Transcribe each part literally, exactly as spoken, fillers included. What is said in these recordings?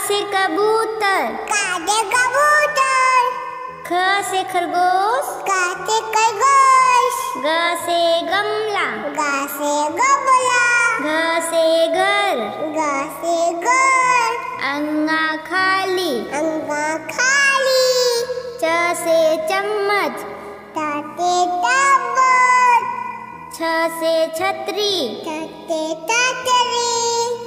से कबूतर, का से कबूतर। ख से खरगोश, का से खरगोश। ग से गमला, ग से गमला। घ से घर, घ से घर। अंगा खाली, अंगा खाली। च से चम्मच, ट से टबक। छ से छतरी, ट से छतरी।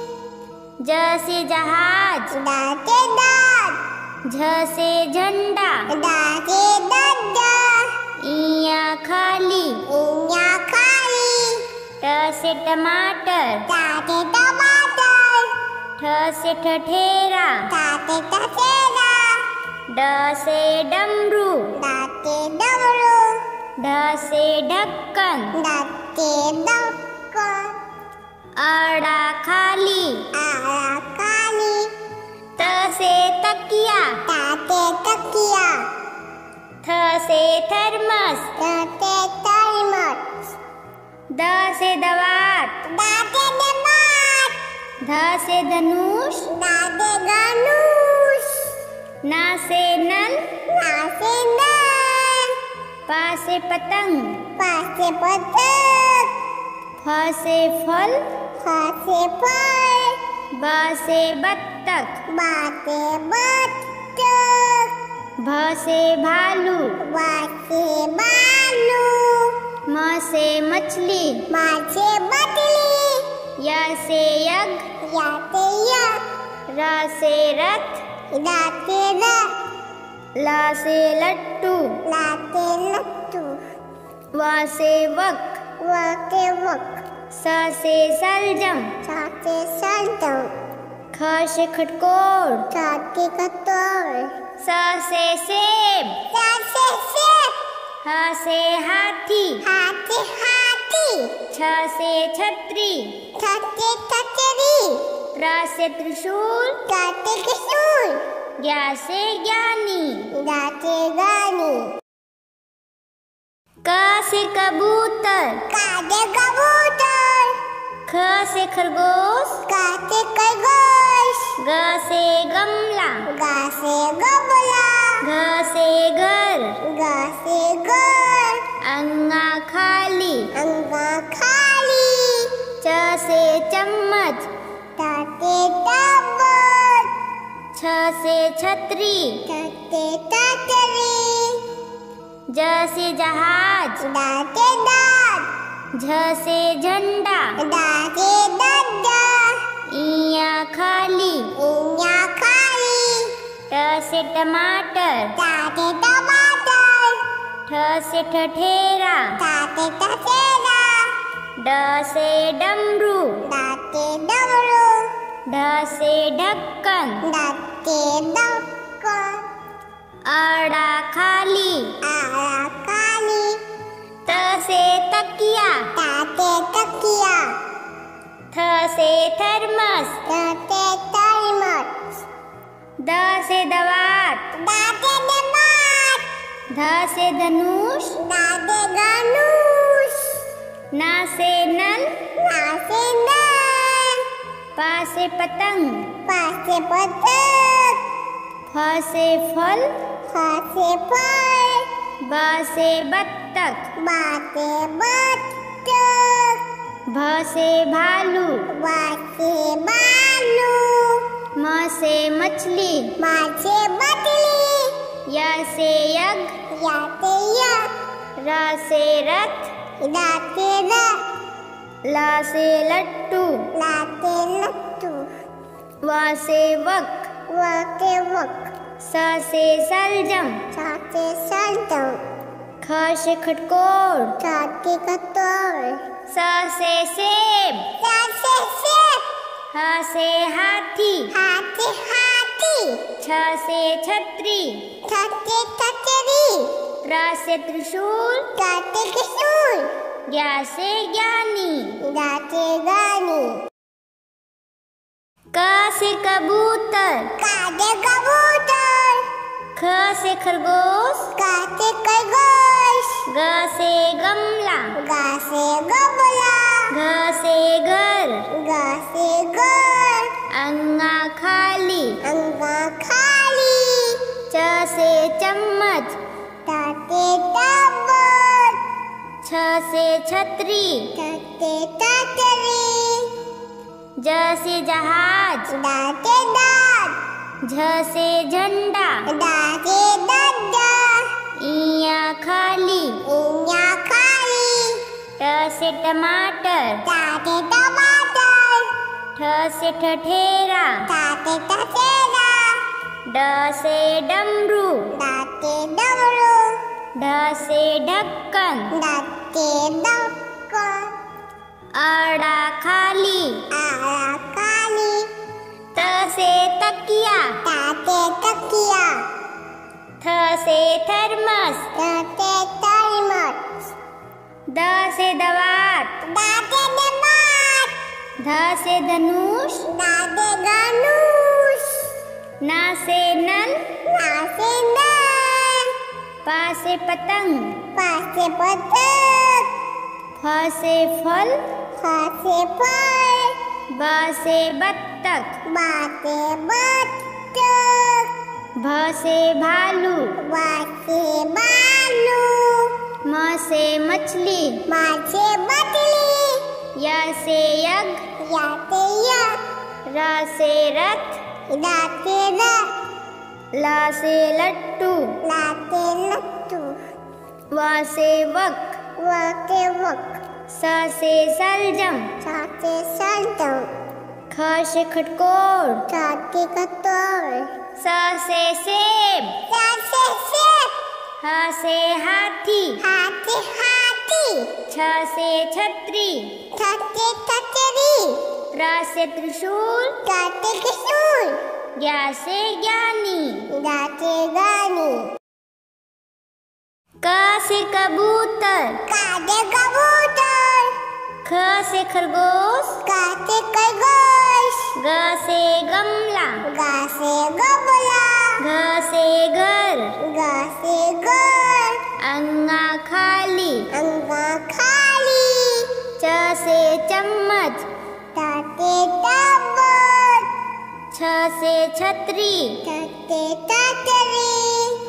ज से जहाज, ड से दाँत। झ से झंडा, ड से डंडा। इया खाली, इया खाली। ट से टमाटर, ट से टमाटर। ठ से ठठेरा, ठ से ठठेरा। ड से डमरू, ड से डमरू। ढ से ढक्कन, ड से ढक्कन। अड़ा खाली, आ खाली। त से तकिया, ट से तकिया। थ से थर्मस, थ से थर्मस। द से दवात, द से दवात। ध से धनुष, द से धनुष। न से नल, न से नल। प से पतंग, प से पतंग। फ से फल, फ से फल। ब से बत्तख, ब से बत्तख। भ से भालू, भ से भालू। म से मछली, म से मछली। य से यज्ञ, य से यज्ञ। र से रथ, ड से रथ। ल से लट्टू, ल से लट्टू। व से वक, व से वक। स से सलजम, स से सलजम। ख से खटकोर, स से खटोल। स से सेब, स से सेब। ह से हाथी, ह से हाथी। छ से छतरी, ठ से छतरी। र से त्रिशूल, ट से त्रिशूल। ज्ञ से ज्ञानी, ग से गानी। क से कबूतर, का से कबूतर। ख से खरगोश, का से खरगोश। ग से गमला, ग से गमला। घ से घर, घ से घर। अंगा खाली, अंगा खाली। च से चम्मच, ट से टबक। छ से छतरी, ट से छतरी। ज से जहाज, ड से दाँत। झ से झंडा, ड से डंडा। इया खाली, इया खाली। ट से टमाटर, ट से टमाटर। ठ से ठठेरा, ठ से ठठेरा। ड से डमरू, ड से डमरू। ढ से ढक्कन, ड से ढक्कन। अड़ा खाली, आ खाली। त से तकिया, ट से तकिया। थ से थर्मस, थ से थर्मस। द से दवात, द से दवात। ध से धनुष, द से धनुष। न से नल, न से नल। प से पतंग, प से पतंग। फ से फल, फ से फल। ब से बत्तख, ब से बत्तख। भ से भालू, भ से भालू। म से मछली, म से मछली। य से यज्ञ, य से यज्ञ। र से रथ, ड से रथ। ल से लट्टू, ल से लट्टू। व से वक, व से वक। स से सलजम, स से सलजम। ख से खटकोर, ठ से खटोल। स से सेब, स से सेब। ह से हाथी, ह से हाथी। छ से छतरी, ठ से छतरी। र से त्रिशूल, ट से त्रिशूल। ज्ञ से ज्ञानी, ग से गानी। क से कबूतर, का से कबूतर। ख से खरगोश, का से खरगोश। ग से गमला, ग से गमला। घ से घर, घ से घर। अंगा खाली, अंग छ से छतरी, छ से छतरी, ज से जहाज, ड से दाद, झ से झंडा, ड से डंडा, इया खाली, इया खाली, ट से टमाटर, ट से टमाटर, ठ से ठठेरा, ठ से ठठेरा, ड से डमरू, ड से डमरू, ढ से ढक्कन, ड से ढक्कन, अड़ा खाली, आ खाली, त से तकिया, ट से तकिया, थ से थर्मस, थ से थर्मस, द से दवात, ड से दवात, ध से धनुष, ड से धनुष, न से नल, न से नल, प से पतंग, प से पतंग, फ से फल, फ से फल, ब से बत्तख, ब से बत्तख, भ से भालू, व से भालू, म से मछली, म से मछली, य से यज्ञ, य से यज्ञ, र से रथ, ड से रथ, ल से लट्टू, ल से लट्टू, व से वक, व से वक, स से सलजम, स से सलजम, ख से खटकोर, स से खटोल, स से सेब, स से सेब, ह से हाथी, ह से हाथी, छ से छतरी, ठ से छतरी, र से त्रिशूल, ट से त्रिशूल, ज्ञ से ज्ञानी, ड से गानी, क से कबूतर, क से कबूतर, ख से खरगोश, ग से खरगोश, ग से गमला, ग से गमला, घ से घर, ग से घर, अंगा खाली, अंगा खाली, च से चम्मच, ट से चम्मच, छ से छतरी, ठ से छतरी,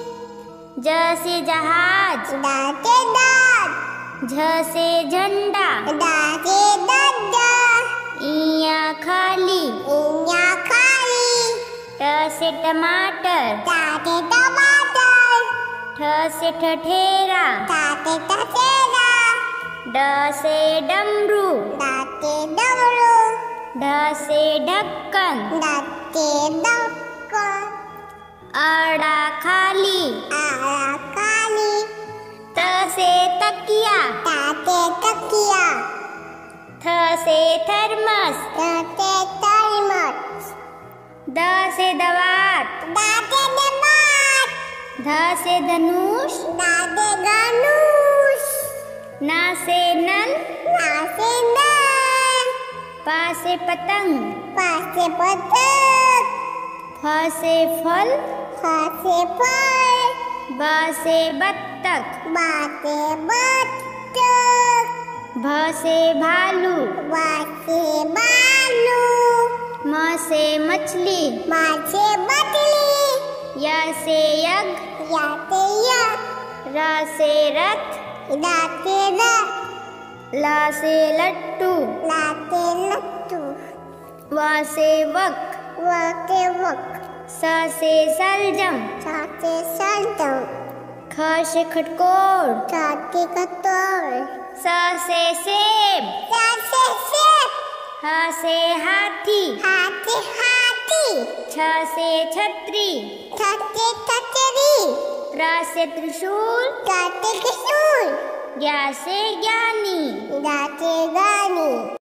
ज से जहाज, ड से दाद, झ से झंडा, ड से डंडा, इया खाली, इया खाली, ट से टमाटर, ट से टमाटर, ठ से ठठेरा, ठ से ठठेरा, ड से डमरू, ड से डमरू, ढ से ढक्कन, ड से ढक्कन, अड़ा खाली, आ खाली, त से तकिया, ट से तकिया, थ से थर्मस, थ से थर्मस, द से दवात, ड से दवात, ध से धनुष, ड से धनुष, न से नल, न से नल, प से पतंग, प से पतंग, फ से फल, फ से फल, ब से बत्तख, ब से बत्तख, भ से भालू, व से भालू, म से मछली, म से मछली, य से यज्ञ, य से यज्ञ, र से रथ, ड से रथ, ल से लट्टू, ल से लट्टू, व से वक, व से वक, स से सलजम, स से सलजम, ख से खटकोर, ठ से खटोल, स से सेब, स से सेब, ह से हाथी, ह से हाथी, छ से छतरी, ठ से छतरी, र से त्रिशूल, ट से त्रिशूल, ज्ञ से ज्ञानी, ड से गानी,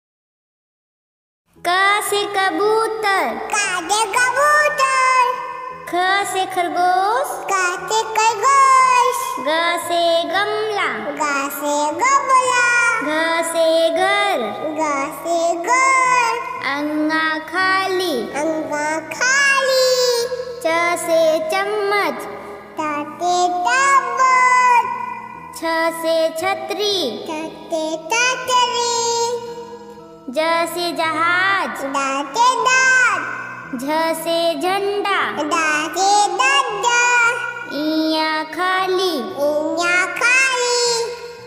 क से कबूतर, क से कबूतर, ख से खरगोश, ग से खरगोश, ग से गमला, ग से गमला, घ से घर, ग से घर, अंगा खाली, अंगा खाली, च से चम्मच, ट से चम्मच, छ से छतरी, ठ से छतरी, ज से जहाज, ड से दाद, झ से झंडा, ड से डंडा, इया खाली, इया खाली, ट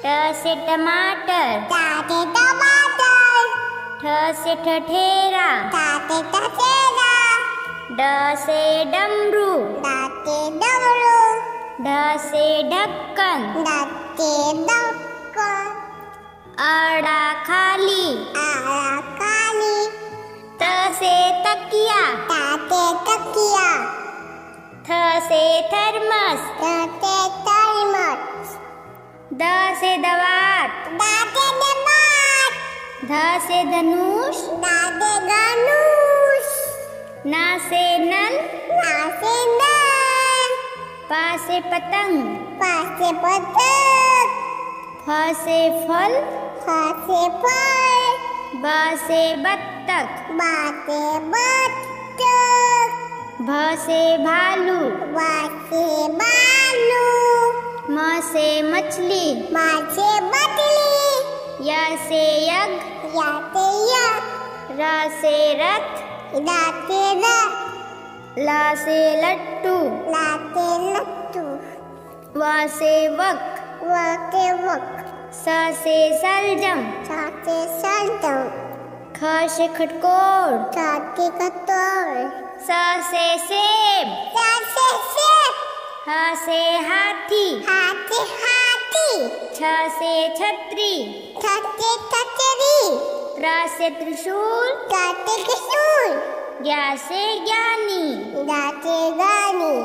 से टमाटर, टा से टमाटर, ठ से ठठेरा, टा से ठठेरा, ड से डमरू, डा से डमरू, ढ से ढक्कन, डा से ढक्कन, अड़ा खाली, आड़ा खाली, त से तकिया, ता से तकिया, थ से थर्मस, ता से थर्मस, द से दवात, डा से दवात, ध से धनुष, डा से धनुष, न से नल, ना से नल, प से पतंग, पा से पतंग, फ से फल, फा से फल, ब से बत्तख, बा से बत्तख, भ से भालू, वा से भालू, म से मछली, मा से मछली, य से यज्ञ, या से यज्ञ, र से रथ, ला से रथ, ल से लट्टू, ला से लट्टू, व से वक, वा से वक, स से सलजम, सा से सल्टम, ख से खटकोर, सा से कटोर, स से सेब, सा से सेब, ह से हाथी, हाथी हाथी, छ से छतरी, ठ से छतरी, र से त्रिशूल, टा से त्रिशूल, ज्ञ से ज्ञानी, गा से गानी,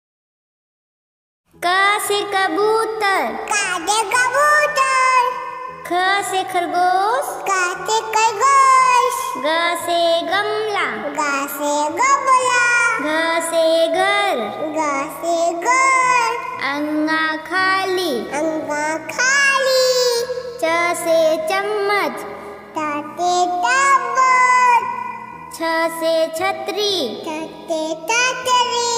क से कबूतर, का से कबूतर, ख से खरगोश, का से खरगोश, ग से गमला, गा से गमला, घ से घर, गा से घर, अंगा खाली, अंगा खाली, च से चम्मच, टा से टबल, छ से छतरी, टा से टटरी,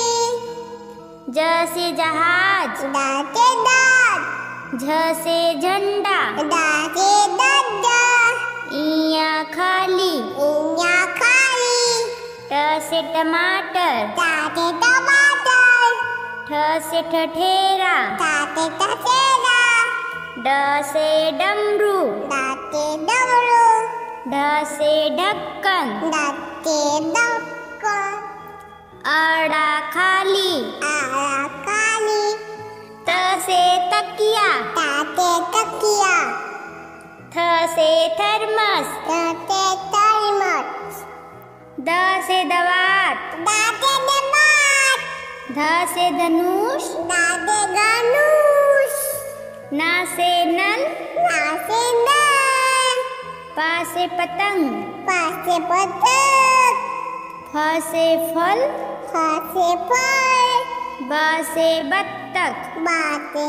ज से जहाज, डा से दाद, झ से झंडा, डा से डंडा, इया खाली, इया खाली, ट से टमाटर, टा से टमाटर, ठ से ठठेरा, टा से ठठेरा, ड से डमरू, डा से डमरू, ढ से ढक्कन, डा से ढक्कन, अड़ा खाली, आड़ा खाली, त से तकिया, ता से तकिया, थ से थर्मस, ता से थर्मस, द से दवात, डा से दवात, ध से धनुष, डा से धनुष, न से नल, ना से नल, प से पतंग, पा से पतंग, फ से फल, फा से फल, ब से बत्तख, बा से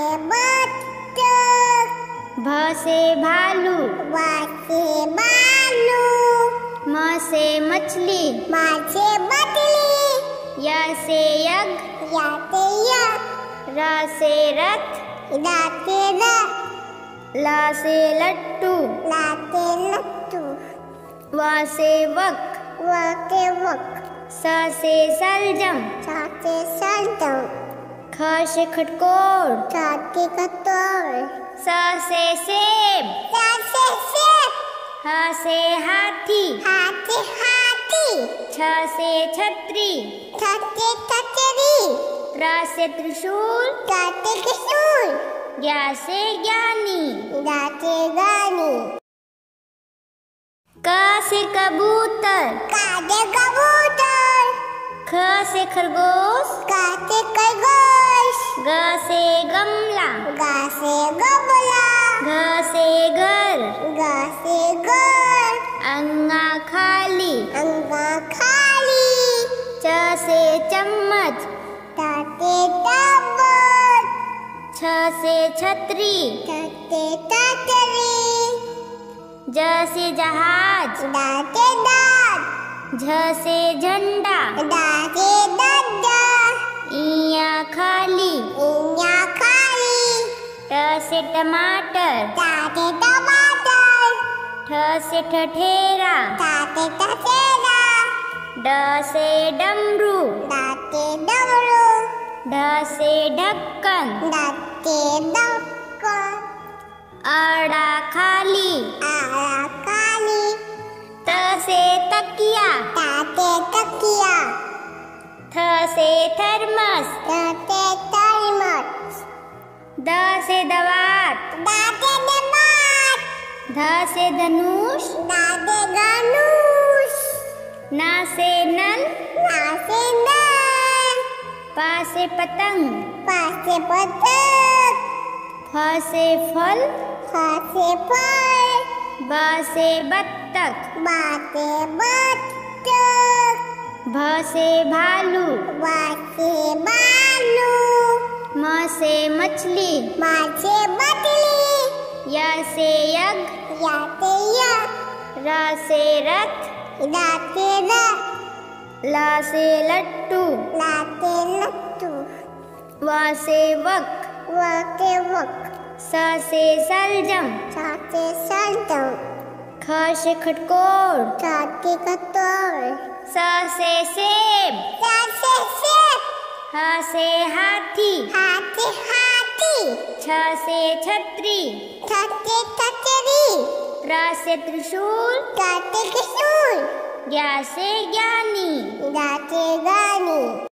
बत्तख, भ से भालू, वा से भालू, म से मछली, मा से मछली, य से यज्ञ, या से यज्ञ, र से रथ, ला से रथ, ल से लट्टू, ला से लट्टू, व से वक, वा से वक, स से सलजम, सा से सल्टम, ख से खटकोर, सा से कटोर, स से सेब, सा से सेब, ह से हाथी, हाथी हाथी, छ से छतरी, ठ से छतरी, र से त्रिशूल, टा से त्रिशूल, ज्ञ से ज्ञानी, गा से गानी, क से कबूतर, का से कबूतर, ख से खरगोश, का से खरगोश, ग से गमला, गा से गमला, घ से घर, गा से घर, अंगा खाली, अंगा खाली, च से चम्मच, टा से टबल, छ से छतरी, टा से टटरी, ज से जहाज, डा से दाद, झ से झंडा, डा से डंडा, इया खाली, इया खाली, ट से टमाटर, टा से टमाटर, ठ से ठठेरा, टा से ठठेरा, ड से डमरू, डा से डमरू, ढ से ढक्कन, डा से ढक्कन, अड़ा खाली आड़ा काली। त से तकिया ताते तकिया। थ से थर्मस ताते थर्मस। द से दवात दाते दबात। ध से धनुष दाते धनुष। न से नल ना से नल। प से पतंग पासे पतंग। फ से फल फा से फल। ब से बत्तख बाते बत्तख। भ से भालू बासे बालू। म से मछली माछे मछली। य से यज्ञ याते यज्ञ। र से रथ दाते रथ। ल से लट्टू लाते लट्टू। व से वक वाते वक। स से सलजम साते सल्टम। ख से खटकोर साते कतोर। स से सेब साते सेब। ह से हाथी हाथी हाथी। छ से छतरी छते छतरी। र से त्रिशूल ताते किशोर। ज्ञ से ज्ञानी दाते गानी।